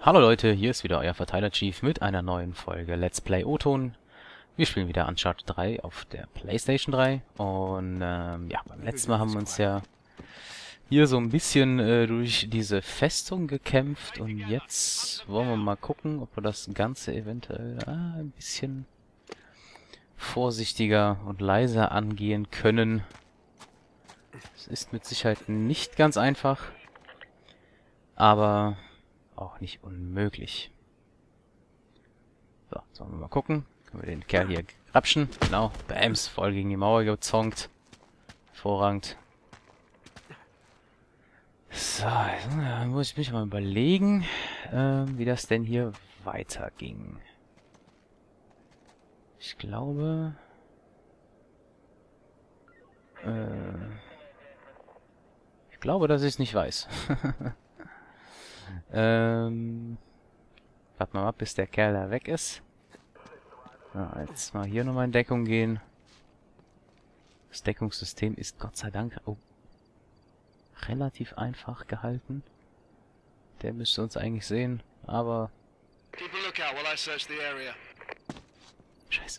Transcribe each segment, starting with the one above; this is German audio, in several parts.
Hallo Leute, hier ist wieder euer Verteiler Chief mit einer neuen Folge Let's Play O-Ton. Wir spielen wieder Uncharted 3 auf der PlayStation 3 und ja, beim letzten Mal haben wir uns ja hier so ein bisschen durch diese Festung gekämpft und jetzt wollen wir mal gucken, ob wir das Ganze eventuell ein bisschen vorsichtiger und leiser angehen können. Es ist mit Sicherheit nicht ganz einfach, aber auch nicht unmöglich. So, sollen wir mal gucken. Können wir den Kerl hier grapschen. Genau, Bams, voll gegen die Mauer gezonkt. Hervorragend. So, jetzt muss ich mich mal überlegen, wie das denn hier weiterging. Ich glaube... dass ich es nicht weiß. Warten wir mal ab, bis der Kerl da weg ist. Ja, jetzt mal hier nochmal in Deckung gehen. Das Deckungssystem ist Gott sei Dank relativ einfach gehalten. Der müsste uns eigentlich sehen, aber... Scheiße.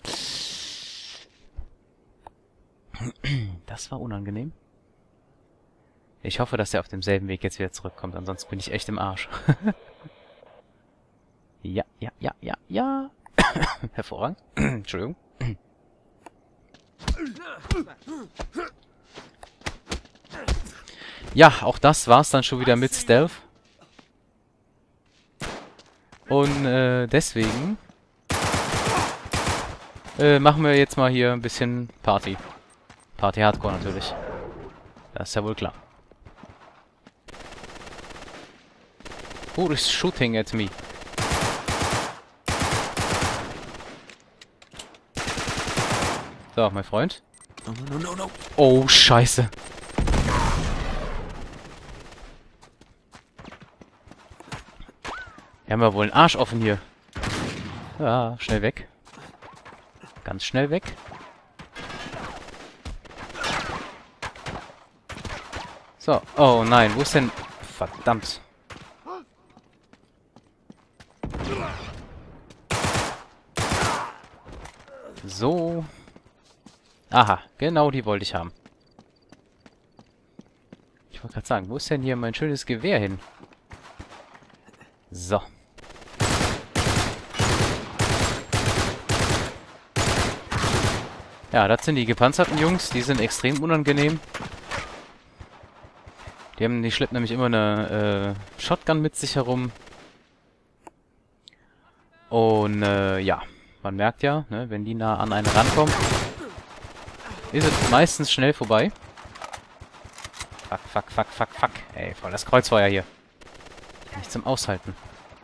Das war unangenehm. Ich hoffe, dass er auf demselben Weg jetzt wieder zurückkommt, ansonsten bin ich echt im Arsch. Ja. Hervorragend. Entschuldigung. Ja, auch das war's dann schon wieder mit Stealth. Und deswegen machen wir jetzt mal hier ein bisschen Party. Party Hardcore natürlich. Das ist ja wohl klar. Who is shooting at me? So, mein Freund. No. Oh, scheiße. Wir haben ja wohl einen Arsch offen hier. Ja, schnell weg. Ganz schnell weg. So, oh nein, wo ist denn... Verdammt. So. Aha, genau die wollte ich haben. Ich wollte gerade sagen, wo ist denn hier mein schönes Gewehr hin? So. Ja, das sind die gepanzerten Jungs. Die sind extrem unangenehm. Die schleppen nämlich immer eine Shotgun mit sich herum. Und ja, man merkt ja, ne, wenn die nah an einen rankommen, ist es meistens schnell vorbei. Fuck. Ey, voll das Kreuzfeuer hier. Nicht zum Aushalten.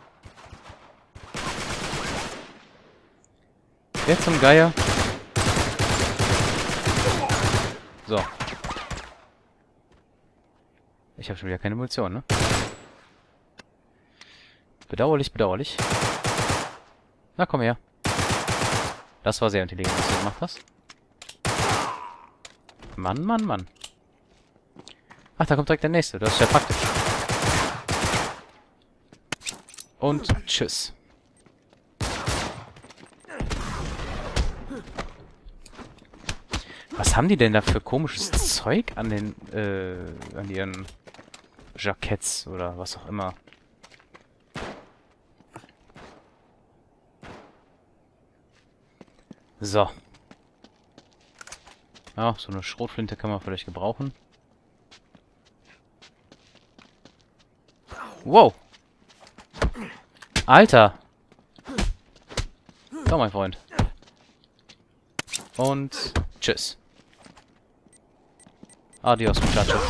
Wer zum Geier? So. Ich habe schon wieder keine Munition, ne? Bedauerlich. Na, komm her. Das war sehr intelligent, was du gemacht hast. Mann. Ach, da kommt direkt der nächste. Das ist ja praktisch. Und tschüss. Was haben die denn da für komisches Zeug an den, an ihren Jacketts oder was auch immer? So. Ja, so eine Schrotflinte kann man vielleicht gebrauchen. Wow. Alter. So, mein Freund. Und tschüss. Adios, Muchacho.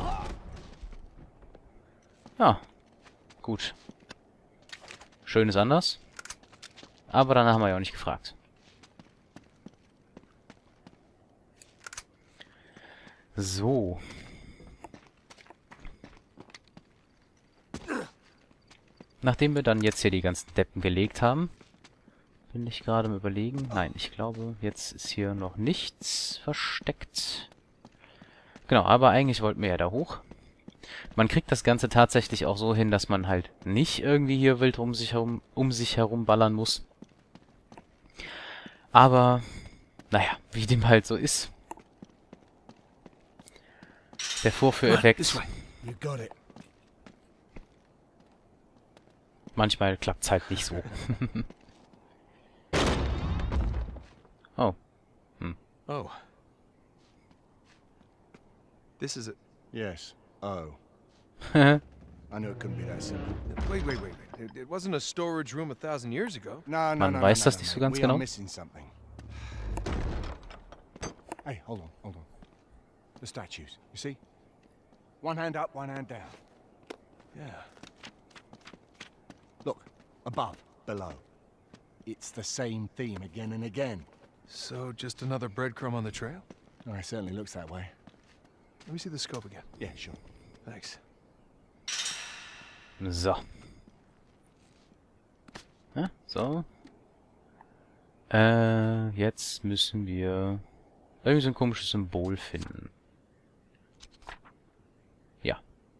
Ja. Gut. Schön ist anders. Aber danach haben wir ja auch nicht gefragt. So. Nachdem wir dann jetzt hier die ganzen Deppen gelegt haben, bin ich gerade am Überlegen. Nein, ich glaube, jetzt ist hier noch nichts versteckt. Genau, aber eigentlich wollten wir ja da hoch. Man kriegt das Ganze tatsächlich auch so hin, dass man halt nicht irgendwie hier wild um sich herum ballern muss. Aber, naja, wie dem halt so ist. Der Vorführeffekt. Manchmal klappt's halt nicht so. Oh. Oh. This is a... Yes. Oh. I knew it couldn't be that simple. Wait. It wasn't a storage room 1,000 years ago. No, Man weiß das nicht so ganz we genau. are missing something. Hey, hold on. The statues, you see? One hand up, one hand down. Yeah. Look, above, below. It's the same theme again and again. So, just another breadcrumb on the trail? Oh, it certainly looks that way. Let me see the scope again. Yeah, sure. Thanks. So. Ja, so. Jetzt müssen wir irgendwie so ein komisches Symbol finden. Ja.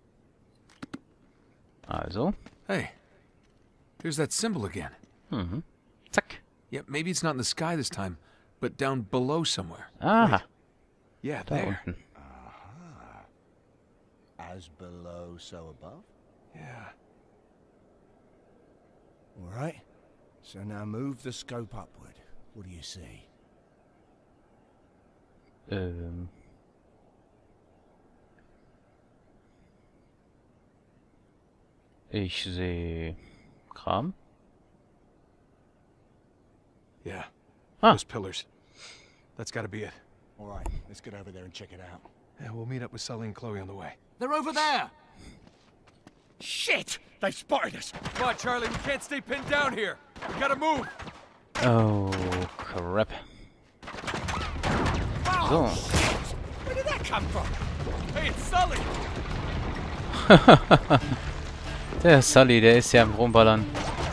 Also. Hey. Here's that symbol again. Mhm. Zack. Yeah, maybe it's not in the sky this time, but down below somewhere. Aha. Yeah, Da there. unten. As below, so above. Yeah. All right. So now move the scope upward. What do you see? Ich sehe Kram. Yeah. Ah. Those pillars. That's gotta be it. All right, let's get over there and check it out. Yeah, we'll meet up with Sully and Chloe on the way. They're over there! Shit! They spotted us! Come on, Charlie, we can't stay pinned down here. We gotta move. Oh, crap. So. Where did that come from? Hey, it's Sully! Der Sully, der ist ja am Rumballern.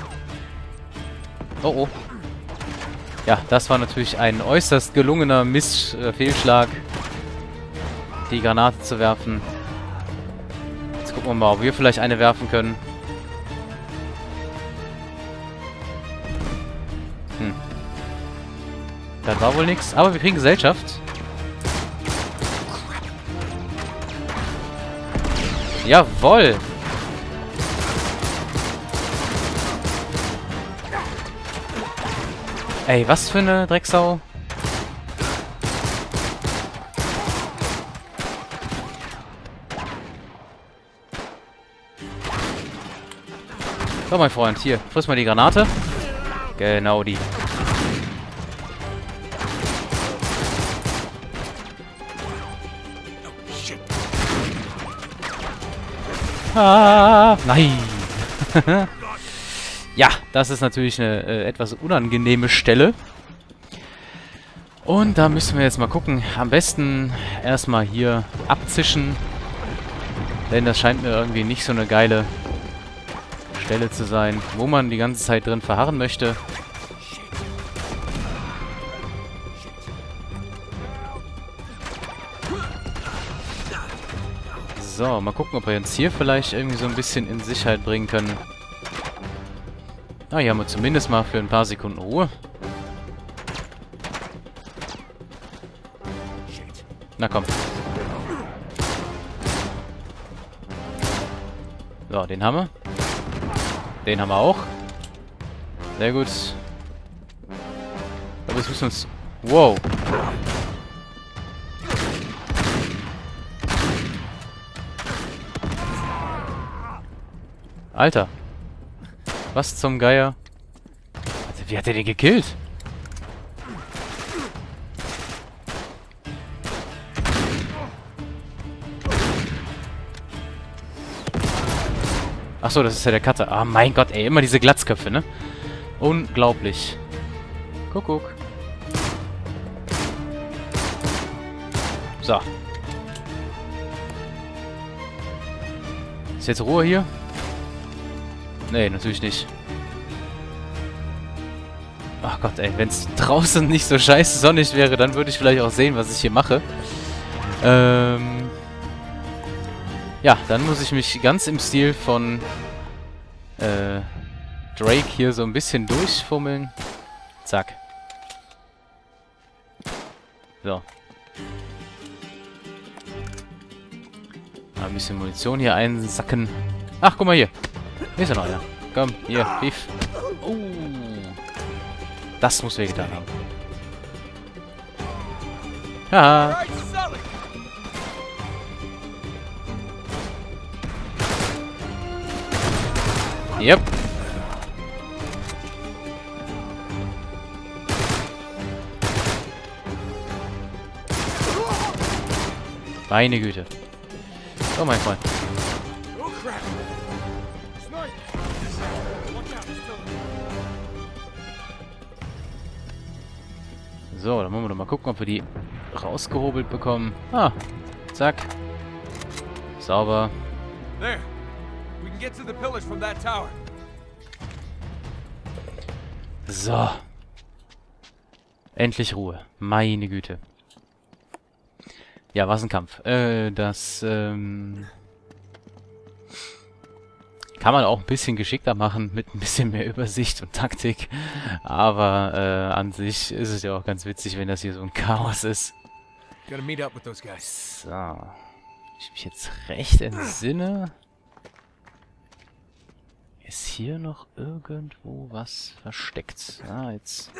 Oh, oh. Ja, das war natürlich ein äußerst gelungener Fehlschlag, die Granate zu werfen. Jetzt gucken wir mal, ob wir vielleicht eine werfen können. Das war wohl nichts, aber wir kriegen Gesellschaft. Jawoll! Ey, was für eine Drecksau. So, mein Freund, hier, friss mal die Granate. Genau die. Ah, nein. Ja, das ist natürlich eine etwas unangenehme Stelle. Und da müssen wir jetzt mal gucken. Am besten erstmal hier abzischen. Denn das scheint mir irgendwie nicht so eine geile Stelle zu sein, wo man die ganze Zeit drin verharren möchte. So, mal gucken, ob wir uns hier vielleicht irgendwie so ein bisschen in Sicherheit bringen können. Ah, hier haben wir zumindest mal für ein paar Sekunden Ruhe. Na komm. So, den haben wir. Den haben wir auch. Sehr gut. Aber jetzt müssen wir uns... Wow. Alter. Was zum Geier? Alter, wie hat er den gekillt? Achso, das ist ja der Cutter. Ah, mein Gott, ey. Immer diese Glatzköpfe, ne? Unglaublich. Kuckuck. So. Ist jetzt Ruhe hier? Nee, natürlich nicht. Ach Gott, ey. Wenn es draußen nicht so scheiße sonnig wäre, dann würde ich vielleicht auch sehen, was ich hier mache. Ja, dann muss ich mich ganz im Stil von Drake hier so ein bisschen durchfummeln. Zack. So. Mal ein bisschen Munition hier einsacken. Ach, guck mal hier. Hier ist ja noch einer. Komm, hier, Beef. Das muss wehgetan haben. Haha. Yep. Meine Güte. Oh mein Freund. So, dann wollen wir doch mal gucken, ob wir die rausgehobelt bekommen. Ah, zack. Sauber. There. We can get to the pillars from that tower. So. Endlich Ruhe. Meine Güte. Ja, was ein Kampf. Das kann man auch ein bisschen geschickter machen, mit ein bisschen mehr Übersicht und Taktik. Aber an sich ist es ja auch ganz witzig, wenn das hier so ein Chaos ist. Gotta meet up with those guys. So. Wenn ich mich jetzt recht entsinne, ist hier noch irgendwo was versteckt. Ah, jetzt...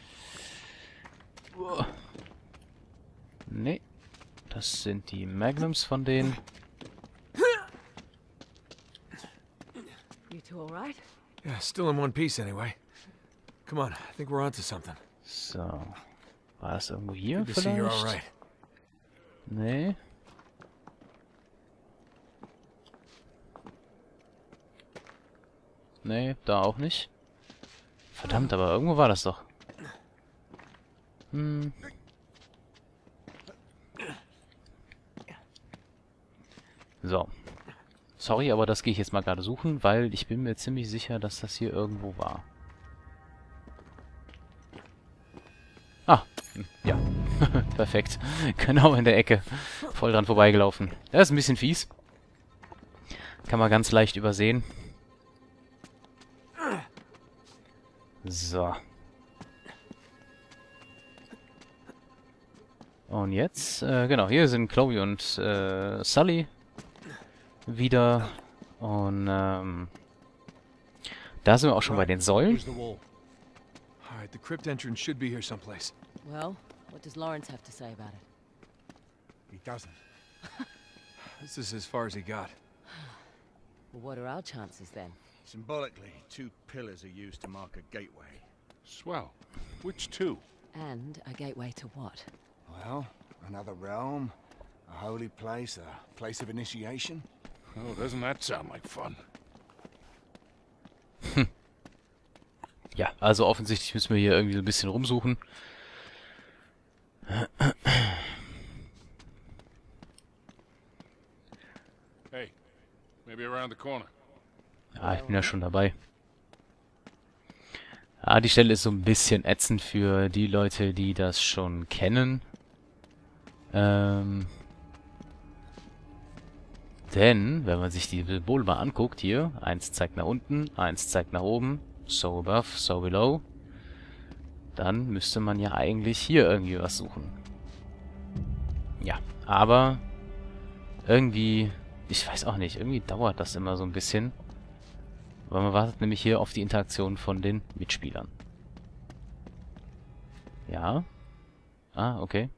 Nee. Das sind die Magnums von denen. You two all right? Yeah, still in one piece anyway. Come on, I think we're onto something. So. War das irgendwo hier Good to see you're all vielleicht? right. Nee. Nee, da auch nicht. Verdammt, aber irgendwo war das doch. Hm. So. Sorry, aber das gehe ich jetzt mal gerade suchen, weil ich bin mir ziemlich sicher, dass das hier irgendwo war. Ah, ja. Perfekt. Genau in der Ecke. Voll dran vorbeigelaufen. Das ist ein bisschen fies. Kann man ganz leicht übersehen. So. Und jetzt, genau, hier sind Chloe und Sully wieder. Und da sind wir auch schon bei den Säulen. Here's the wall. All right, the crypt entrance should be here someplace. Well, what does Lawrence have to say about it? He doesn't. This is as far as he got. Well, what are our chances then? Symbolically, 2 pillars are used to mark a gateway. Swell. Which two? And a gateway to what? Well, another realm, a holy place, a place of initiation. Oh, doesn't that sound like fun? Ja, also offensichtlich müssen wir hier irgendwie so ein bisschen rumsuchen. Hey, maybe around the corner. Ja, ich bin ja schon dabei. Ja, die Stelle ist so ein bisschen ätzend für die Leute, die das schon kennen. Denn, wenn man sich die Symbole mal anguckt, hier, 1 zeigt nach unten, 1 zeigt nach oben, so above, so below, dann müsste man ja eigentlich hier irgendwie was suchen. Ja, aber irgendwie, ich weiß auch nicht, irgendwie dauert das immer so ein bisschen. Weil man wartet nämlich hier auf die Interaktion von den Mitspielern. Ja. Ah, okay.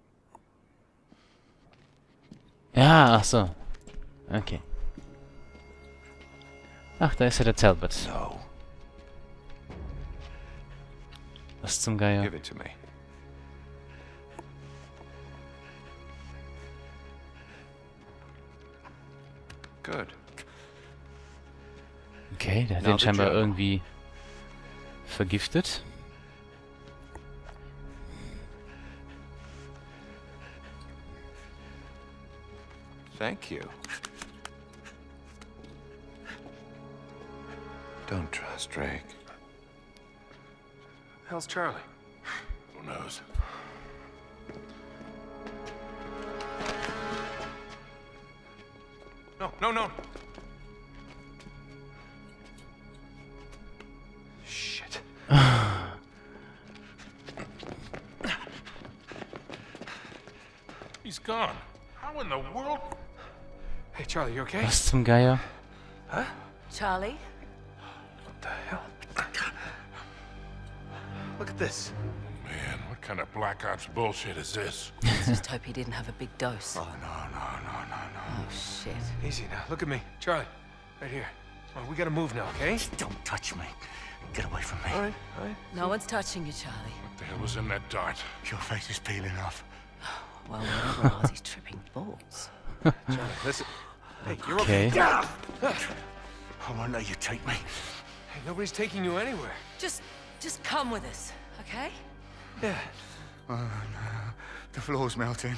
Ja, ach so. Okay. Ach, da ist ja der Talbot. No. Was zum Geier? Give it to me. Good. Okay, der hat Now den the scheinbar journal. irgendwie vergiftet. Thank you. Don't trust Drake. How's Charlie? Who knows? No, no, no. Shit. He's gone. How in the world? Hey, Charlie, you okay? Was zum Geier? Charlie? What the hell? Look at this. Man, what kind of Black Ops bullshit is this? Let's just hope he didn't have a big dose. Oh, no. Oh, shit. Easy now. Look at me. Charlie, right here. Well, we gotta move now, okay? Don't touch me. Get away from me. All right, all right. No one's touching you, Charlie. What the hell was in that dart? Your face is peeling off. Well, whatever it was, he's tripping balls. Charlie, listen. Hey, you're Okay. I won't let you take me. Hey, nobody's taking you anywhere. Just come with us, okay? Yeah. Oh, no. The floor's melting.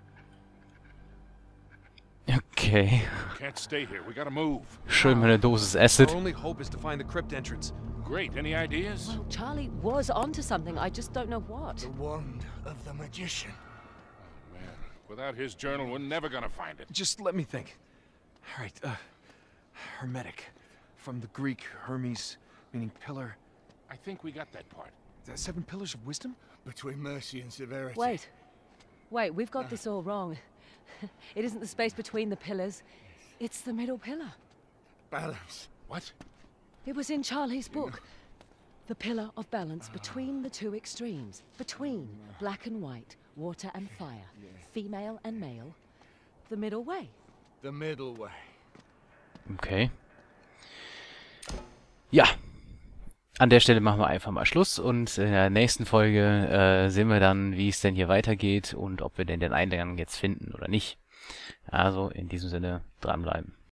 Okay. Can't stay here. We gotta move. Schön meine Dosis Our Acid. only hope is to find the crypt entrance. Great. Any ideas? Well, Charlie was onto something. I just don't know what. The wand of the magician. Man, without his journal, we're never gonna find it. Just let me think. All right, Hermetic. From the Greek, Hermes, meaning pillar. I think we got that part. 7 pillars of wisdom? Between mercy and severity. Wait, we've got this all wrong. It isn't the space between the pillars. It's the middle pillar. Balance. What? It was in Charlie's book. The pillar of balance between the two extremes. Between black and white, water and fire, female and male. The middle way. The middle way. Okay. Ja. An der Stelle machen wir einfach mal Schluss und in der nächsten Folge sehen wir dann, wie es denn hier weitergeht und ob wir denn den Eingang jetzt finden oder nicht. Also in diesem Sinne dranbleiben.